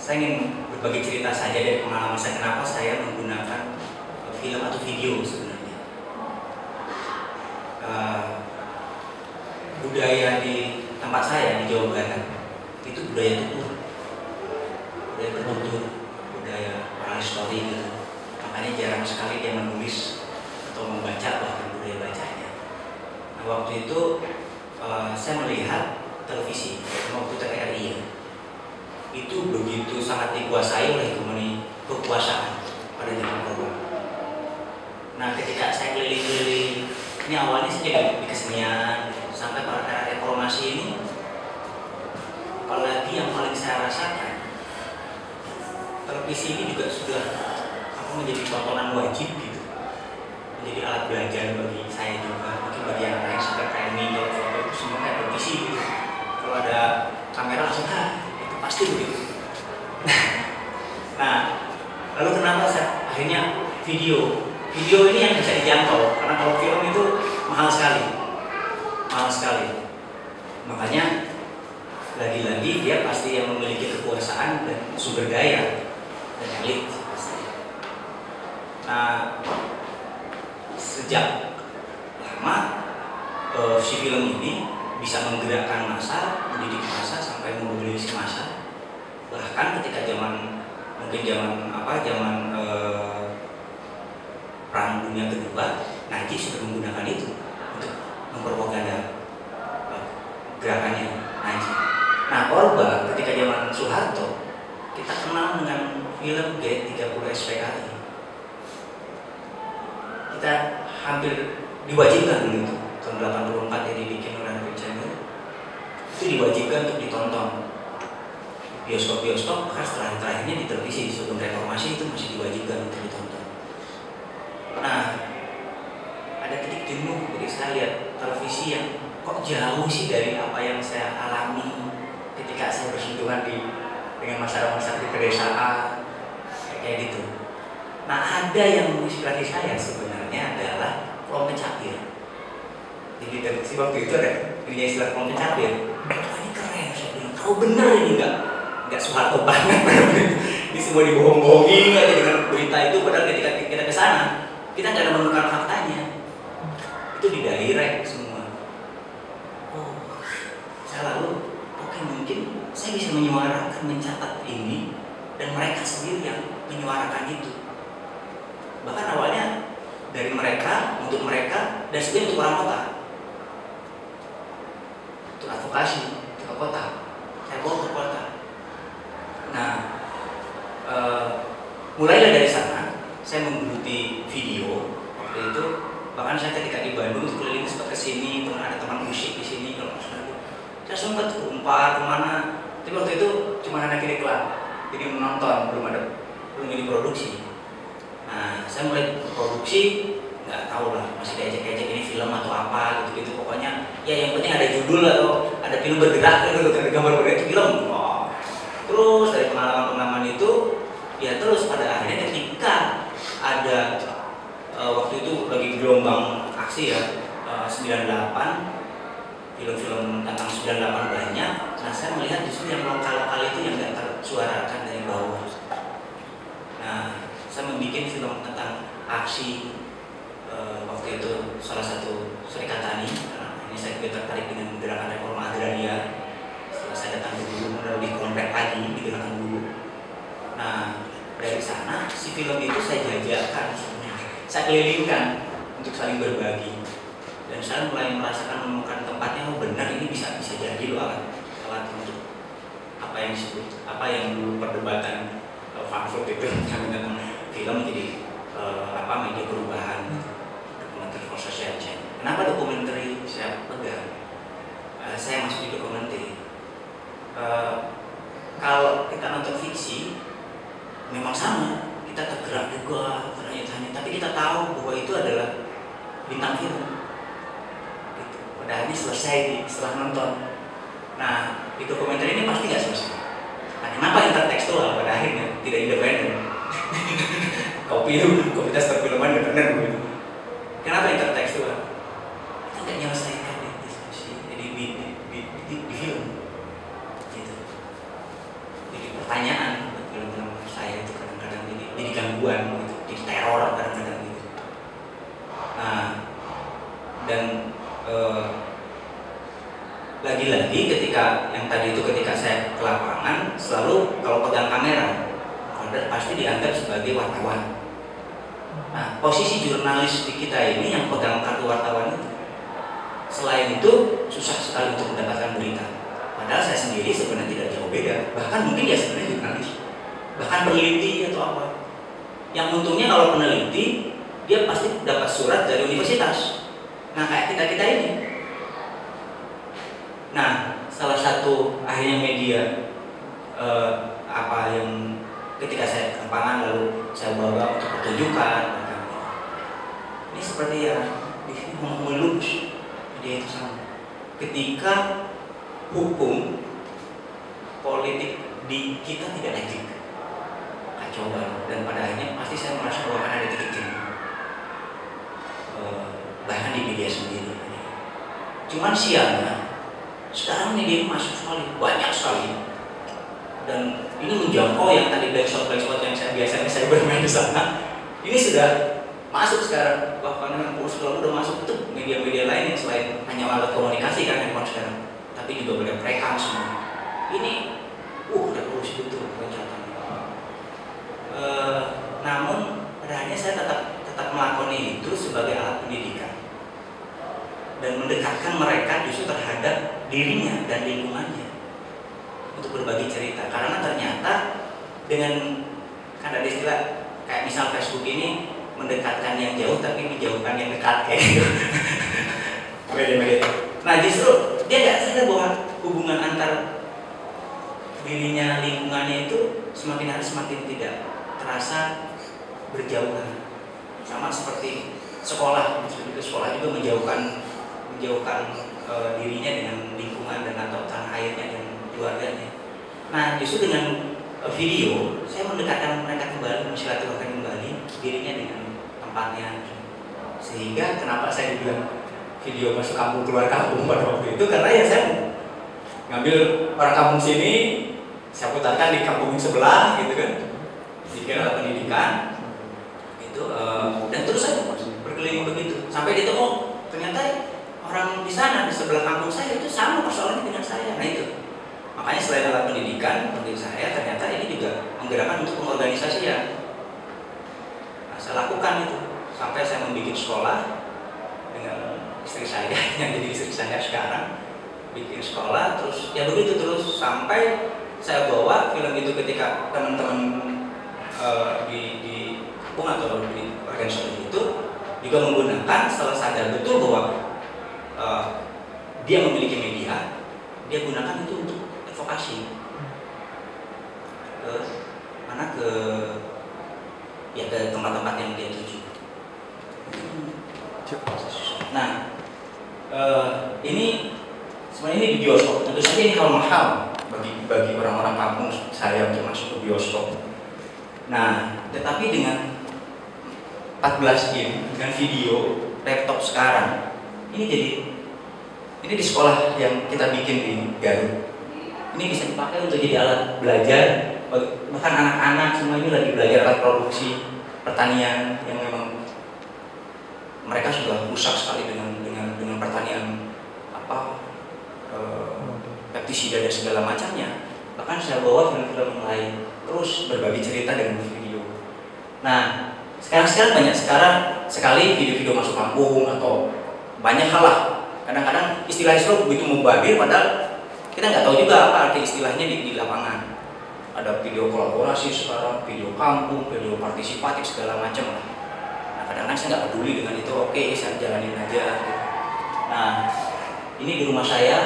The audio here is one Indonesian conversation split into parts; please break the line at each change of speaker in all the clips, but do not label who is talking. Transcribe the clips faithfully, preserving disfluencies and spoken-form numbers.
saya ingin berbagi cerita saja dari pengalaman saya kenapa saya menggunakan film atau video sebenarnya. Uh, budaya di tempat saya di Jawa Barat itu budaya tutur, budaya bertutur, budaya oral story gitu. Makanya jarang sekali dia menulis atau membaca bahkan budaya bacanya. Nah waktu itu uh, saya melihat televisi waktu T V R I ya, itu begitu sangat dikuasai oleh hegemoni kekuasaan pada zaman Orba. Nah ketika saya keliling-keliling, ini awalnya saya jadi di kesenian sampai pada era reformasi ini, apalagi yang paling saya rasakan, televisi ini juga sudah aku menjadi tontonan wajib gitu, menjadi alat belajar bagi saya juga, mungkin bagi yang lain sampai training kalau foto itu semua kayak televisi gitu. Kalau ada kamera langsung ah itu pasti begitu. Nah lalu kenapa saya akhirnya video? Video ini yang bisa dijangkau, karena kalau film itu mahal sekali, mahal sekali. Makanya lagi-lagi dia pasti yang memiliki kekuasaan dan sumber daya dan elit pasti. Nah sejak lama uh, si film ini bisa menggerakkan massa, mendidik massa sampai memobilisasi massa. Bahkan ketika zaman mungkin zaman apa zaman uh, Perang Dunia Kedua, Najib sudah menggunakan itu untuk mempropaganda uh, gerakannya Najib. Nah Orba ketika zaman Soeharto kita kenal dengan film G tiga puluh S P K I. Kita hampir diwajibkan dulu itu tahun delapan puluh empat yang dibikin oleh Habib Channel, itu diwajibkan untuk ditonton bioskop-bioskop, bahkan terakhir-terakhirnya di televisi sebelum reformasi itu masih diwajibkan untuk ditonton. Nah ada titik jenuh ketika saya lihat televisi yang kok jauh sih dari apa yang saya alami ketika saya bersentuhan di dengan masyarakat di pedesaan kayak gitu. Nah ada yang menginspirasi saya sebenarnya adalah kelompok capir. Jadi dari si waktu itu ada punya istilah kelompok capir. Oh, ini keren, saya bilang. Kalau bener ini enggak enggak Soeharto banget. Ini semua dibohong-bohongin aja dengan berita itu. Padahal ketika kita ke sana kita nggak ada menemukan faktanya. Itu di direct semua. Oh, saya lalu oke mungkin saya bisa menyuarakan, mencatat ini dan mereka sendiri yang menyuarakan itu. Bahkan awalnya dari mereka, untuk mereka, dan sebenarnya untuk orang kota, untuk advokasi, untuk ke kota. Saya bawa ke kota. Nah, e, mulailah dari sana. Saya menggeluti video waktu itu. Bahkan saya ketika di Bandung keliling sempat ke sini, teman ada teman musik di sini kalau masalah. Saya sempat umpar kemana. Tapi waktu itu cuma anak iklan, jadi menonton, belum ada, belum ini produksi. Nah, saya mulai produksi, nggak tahu lah, masih diajak-ajak ini film atau apa gitu-gitu. Pokoknya, ya yang penting ada judul atau ada film bergerak gitu, ada gambar bergerak itu film. Oh. Terus dari pengalaman-pengalaman itu, ya terus pada akhirnya ketika ada uh, waktu itu lagi gelombang aksi ya uh, sembilan puluh delapan, film-film tentang sembilan puluh delapan banyak. Nah saya melihat justru yang lokal-lokal itu yang nggak tersuarakan dari bawah. Nah saya membuat film tentang aksi uh, waktu itu salah satu Serikat Tani. Nah, ini saya juga tertarik dengan gerakan reforma agraria. Setelah saya datang dulu, lebih komplek lagi di gerakan dulu. Nah dari sana si film itu saya jajakan, saya kelilingkan untuk saling berbagi, dan saya mulai merasakan menemukan tempatnya. Oh benar ini bisa bisa jadi loh alat alat untuk apa yang disebut apa yang dulu perdebatan uh, Frankfurt itu tentang film jadi uh, apa media perubahan, dokumenter for social change. Kenapa dokumenter saya pegang? Uh, saya masuk di dokumenter. Uh, kalau kita nonton fiksi memang sama, kita tergerak juga tanya-tanya, tapi kita tahu bahwa itu adalah bintang film. Gitu. Pada akhirnya selesai di, setelah nonton. Nah, di dokumenter ini pasti nggak selesai. Nah, kenapa intertekstual pada akhirnya tidak independen? Kopi itu, komunitas perfilman independen begitu. Kenapa intertekstual? Kita nggak menyelesaikan di diskusi, jadi di, di, di, di, di film. Gitu. Jadi pertanyaan lagi-lagi ketika yang tadi itu ketika saya ke lapangan selalu kalau pegang kamera pasti dianggap sebagai wartawan. Nah, posisi jurnalis di kita ini yang pegang kartu wartawan itu, selain itu susah sekali untuk mendapatkan berita. Padahal saya sendiri sebenarnya tidak jauh beda, bahkan mungkin ya sebenarnya jurnalis, bahkan peneliti atau apa. Yang untungnya kalau peneliti dia pasti dapat surat dari universitas. Nah, kayak kita kita ini. Nah, salah satu akhirnya media eh, apa yang ketika saya ke lapangan lalu saya bawa untuk pertunjukan, ini seperti ya di sini melulus dia itu sama. Ketika hukum politik di kita tidak etik, kacau banget, dan pada akhirnya pasti saya merasa bahwa ada titik jenuh, e, bahkan di media sendiri. Cuman siangnya sekarang media masuk sekali, banyak sekali, dan ini menjangkau yang tadi blackspot-blackspot yang saya biasanya saya bermain di sana. Ini sudah masuk sekarang, bahkan yang pulus kalau udah masuk itu media-media lain yang selain hanya alat komunikasi kan handphone sekarang, tapi juga boleh merekam semua. Ini, uh, revolusi betul pencatannya. E, namun pada akhirnya saya tetap tetap melakoni itu sebagai alat pendidikan dan mendekatkan mereka justru terhadap dirinya dan lingkungannya untuk berbagi cerita, karena ternyata dengan kan ada istilah kayak misal Facebook ini mendekatkan yang jauh tapi menjauhkan yang dekat kayak gitu. Nah justru dia nggak sadar bahwa hubungan antar dirinya lingkungannya itu semakin hari semakin tidak terasa berjauhan. Sama seperti sekolah, itu sekolah juga menjauhkan menjauhkan e, dirinya dengan lingkungan dan atau tanah airnya dan keluarganya. Nah justru dengan e, video saya mendekatkan mereka kembali, mensilaturahkan kembali dirinya dengan tempatnya. Sehingga kenapa saya dibilang video masuk kampung keluar kampung pada waktu itu, karena ya saya ngambil orang kampung sini, saya putarkan di kampung sebelah gitu kan, dikira pendidikan itu e, dan terus saya berkeliling begitu sampai di oh ternyata orang di sana di sebelah kampung saya itu sama persoalannya dengan saya. Nah itu makanya selain alat pendidikan penting saya ternyata ini juga menggerakkan untuk pengorganisasian. Nah, saya lakukan itu sampai saya membuat sekolah dengan istri saya yang jadi istri saya sekarang, bikin sekolah terus ya begitu terus sampai saya bawa film itu ketika teman-teman uh, di, di kampung atau di organisasi itu juga menggunakan setelah sadar betul bahwa Uh, dia memiliki media, dia gunakan itu untuk advokasi ke mana ke ya ke tempat-tempat yang dia tuju. Nah uh, ini sebenarnya ini di bioskop, tentu saja ini hal mahal bagi bagi orang-orang kampung saya untuk masuk ke bioskop. Nah tetapi dengan empat belas in dengan video laptop sekarang ini jadi ini di sekolah yang kita bikin di Garut ini bisa dipakai untuk jadi alat belajar, bahkan anak-anak semua ini lagi belajar alat produksi pertanian yang memang mereka sudah rusak sekali dengan dengan dengan pertanian apa e, pestisida dan segala macamnya. Bahkan saya bawa film-film yang lain terus berbagi cerita dengan video. Nah sekarang-sekarang banyak sekarang sekali video-video masuk kampung atau banyak hal lah. Kadang-kadang istilah-istilah begitu mubazir padahal kita nggak tahu juga apa arti istilahnya di, di lapangan. Ada video kolaborasi sekarang, video kampung, video partisipatif segala macam lah. Nah kadang-kadang saya nggak peduli dengan itu, oke saya jalanin aja. Nah ini di rumah saya,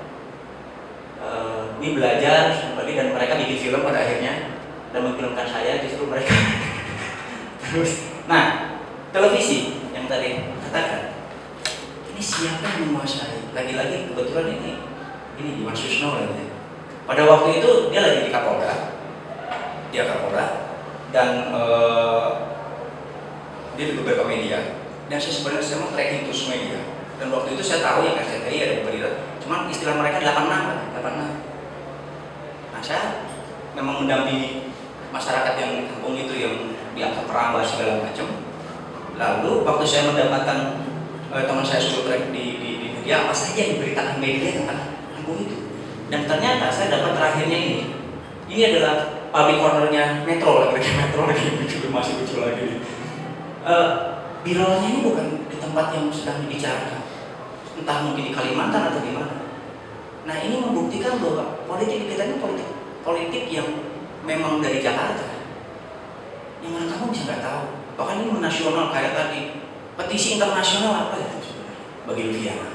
uh, ini belajar dan mereka bikin film pada akhirnya dan memfilmkan saya justru mereka. Terus, nah televisi yang tadi katakan. Ini siapa yang menguasai? Lagi-lagi kebetulan ini ini Mas Susno lagi. Pada waktu itu dia lagi di Kapolda, dia Kapolda dan uh, dia di beberapa media. Dan saya sebenarnya saya mau tracking terus media. Dan waktu itu saya tahu yang R C T I ada berita, cuman istilah mereka delapan enam, delapan enam. Nah saya memang mendampingi masyarakat yang di kampung itu yang diangkat perambah segala macam. Lalu waktu saya mendapatkan teman saya suruh track di, di, di media apa saja yang diberitakan media tentang kampung itu. Dan ternyata saya dapat terakhirnya ini. Ini adalah public cornernya Metro, lagi-lagi Metro lagi lucu, masih lucu lagi. Uh, Birolnya ini bukan di tempat yang sedang dibicarakan, entah mungkin di Kalimantan atau di mana. Nah ini membuktikan bahwa politik kita ini politik politik yang memang dari Jakarta, yang mana kamu bisa nggak tahu. Bahkan ini nasional kayak tadi petisi internasional apa ya sebenarnya bagi Luviana.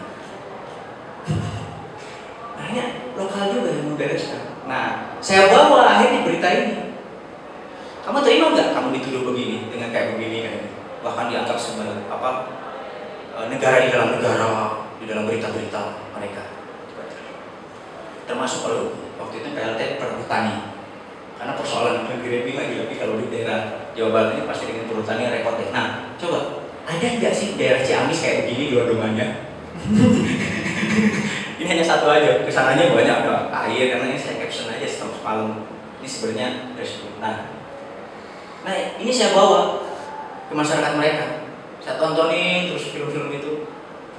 Akhirnya lokal juga yang membereskan. Nah saya bawa akhirnya berita ini. Kamu terima nggak kamu dituduh begini dengan kayak begini kan? Bahkan dianggap sebagai apa negara di dalam negara, di dalam berita-berita mereka. Termasuk kalau waktu itu P L T perhutani, karena persoalan negeri lagi lagi kalau di daerah Jawa Barat ini pasti dengan perhutani repot deh. Nah coba ada nggak sih daerah Ciamis kayak begini dua-duanya? Ini hanya satu aja, kesananya banyak ada air karena ini saya caption aja setengah semalam. Ini sebenarnya resiko. Nah, nah ini saya bawa ke masyarakat mereka, saya tontonin terus film-film itu.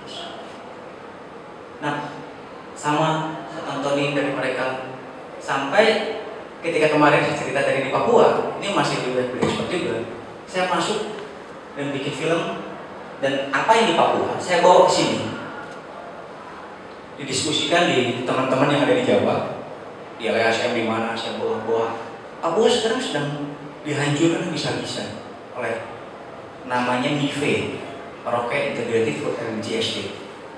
Nah, sama saya tontonin dari mereka sampai ketika kemarin saya cerita dari di Papua, ini masih lebih berekspert juga. Saya masuk dan bikin film dan apa yang di Papua saya bawa ke sini, didiskusikan di teman-teman yang ada di Jawa, di L S M di mana saya bawa-bawa. Papua sekarang sedang dihancurkan bisa-bisa oleh namanya M I F E, Merauke Integrated Food Energy Estate.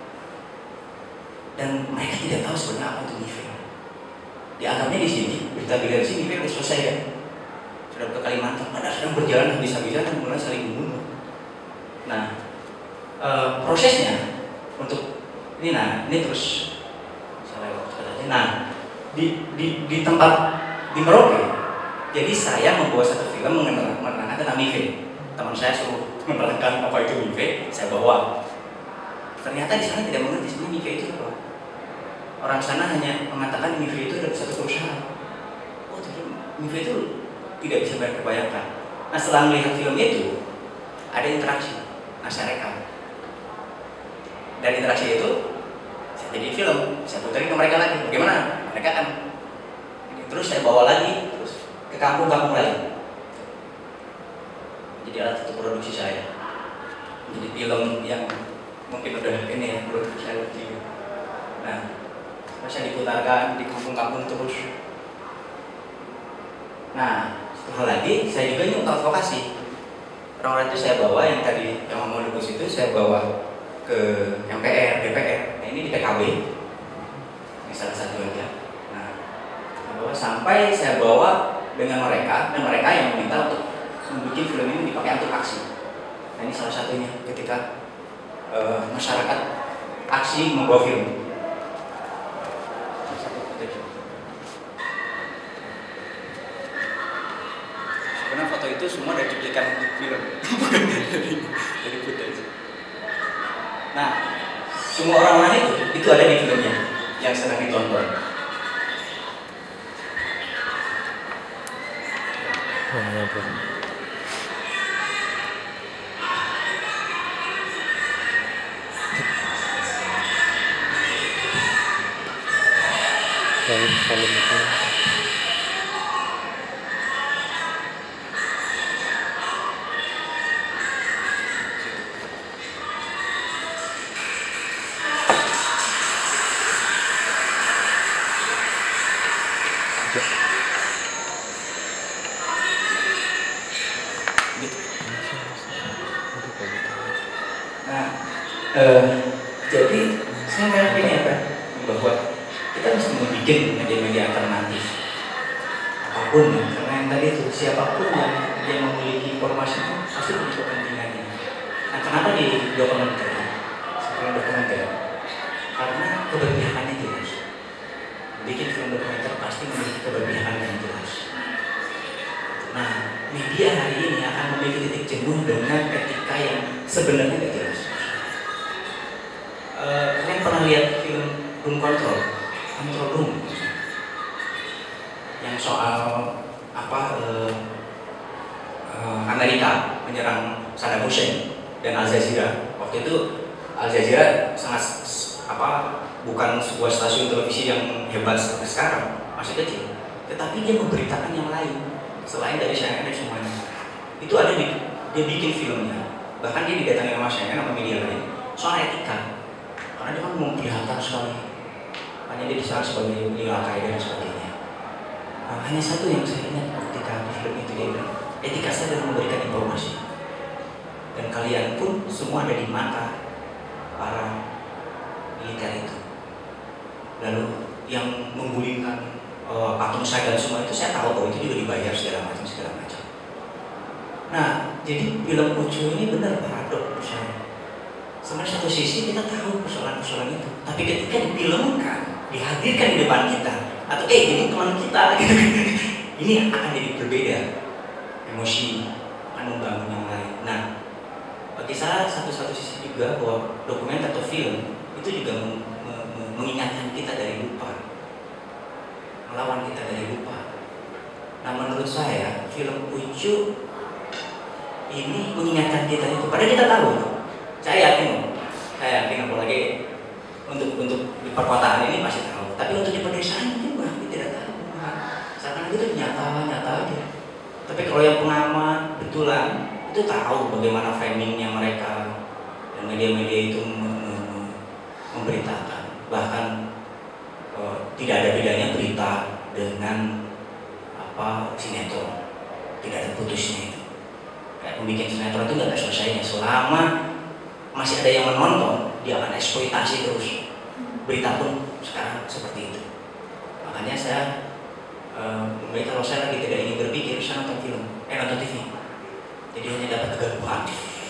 Dan mereka tidak tahu sebenarnya apa itu M I F E. Dianggapnya di sini, berita bila di sini M I F E sudah selesai kan, sudah ke Kalimantan, padahal sedang berjalan habis-habisan dan mulai saling membunuh. Nah, e, prosesnya untuk ini, nah ini terus saya lewat katanya. Nah, di, di, di tempat di Merauke, jadi saya membuat satu film mengenai tentang M I F E. Teman saya suruh menerangkan apa itu M I F E, saya bawa. Ternyata di sana tidak mengerti sebenarnya M I F E itu apa. Orang sana hanya mengatakan M I F E itu adalah satu perusahaan. Oh, tapi M I F E itu tidak bisa terbayangkan. Nah, setelah melihat film itu, ada interaksi. Nah, saya rekam. Dan interaksi itu, saya jadi film, saya puterin ke mereka lagi. Bagaimana? Mereka kan. Terus saya bawa lagi, terus ke kampung-kampung lain. Jadi alat untuk produksi saya. Jadi film yang mungkin udah ini ya, produksi saya juga. Nah, saya diputarkan di kampung-kampung terus. Nah, setelah lagi saya juga ini untuk advokasi. Orang-orang itu saya bawa yang tadi yang mau lupus itu saya bawa ke M P R, D P R. Nah, ini di P K B. Ini salah satu aja. Nah, saya bawa sampai saya bawa dengan mereka dan mereka yang meminta untuk membuat film ini dipakai untuk aksi. Nah, ini salah satunya ketika uh, masyarakat aksi membawa film. Karena foto itu semua dari cuplikan film, bukan dari dari footage. Nah, semua orang-orang itu itu ada di filmnya yang sedang ditonton.
Salim itu.
Nah, eh, jadi saya meyakini apa bahwa kita mesti membuat media-media alternatif apapun ya, karena yang tadi itu siapapun yang yang memiliki informasi itu pasti punya kepentingannya. Nah, kenapa di dokumenter? Sekarang dokumenter karena keberpihakannya jelas. Bikin film dokumenter pasti memiliki keberpihakan yang jelas. Nah, media hari ini akan memiliki titik jenuh dengan etika yang sebenarnya tidak jelas. Uh, kalian pernah lihat film Room Control, Control Room, yang soal apa uh, uh, Amerika menyerang Saddam Hussein dan Al Jazeera. Waktu itu Al Jazeera sangat apa bukan sebuah stasiun televisi yang hebat seperti sekarang, masih kecil, tetapi dia memberitakan yang lain selain dari C N N dan semuanya. Itu ada di, dia bikin filmnya, bahkan dia didatangi sama C N N sama media lain soal etika, karena dia kan memperlihatkan sekali, hanya dia diserang sebagai Al Qaeda dan sebagainya. Nah, hanya satu yang saya ingat ketika di film itu, dia bilang etika saya adalah memberikan informasi, dan kalian pun semua ada di mata para militer itu. Lalu yang menggulingkan uh, patung saya dan semua itu, saya tahu bahwa itu juga dibayar segala macam segala macam. Nah, jadi film Ucu ini benar paradok menurut saya. Sebenarnya satu sisi kita tahu persoalan-persoalan itu, tapi ketika difilmkan, dihadirkan di depan kita, atau eh ini teman kita, gitu, ini akan jadi berbeda. Emosi akan membangun yang lain. Nah, bagi saya satu-satu sisi juga bahwa dokumenter atau film itu juga mengingatkan kita dari lupa, melawan kita dari lupa. Nah, menurut saya film Ucu ini mengingatkan kita itu. Padahal kita tahu, saya yakin, saya yakin apalagi untuk untuk di perkotaan ini masih tahu. Tapi untuk di pedesaan mungkin kami tidak tahu. Karena itu nyata-nyata aja. Tapi kalau yang pengamat betulan itu tahu bagaimana framingnya mereka, dan media-media itu memberitakan. Bahkan eh, tidak ada bedanya berita dengan apa sinetron, tidak ada putusnya itu. Kayak pembikin sinetron itu nggak ada selesainya. Selama masih ada yang menonton, dia akan eksploitasi terus. Berita pun sekarang seperti itu. Makanya saya eh, kalau saya lagi tidak ingin berpikir, saya nonton film, eh nonton T V. Jadi hanya dapat kegaduhan.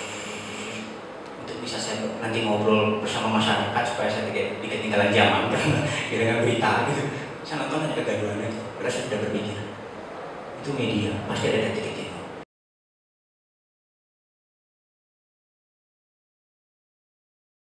Bisa saya nanti ngobrol bersama masyarakat supaya saya tidak ketinggalan zaman dengan berita gitu. Saya nonton ada kegaduhan aja, karena saya tidak berpikir. Itu media, pasti ada titik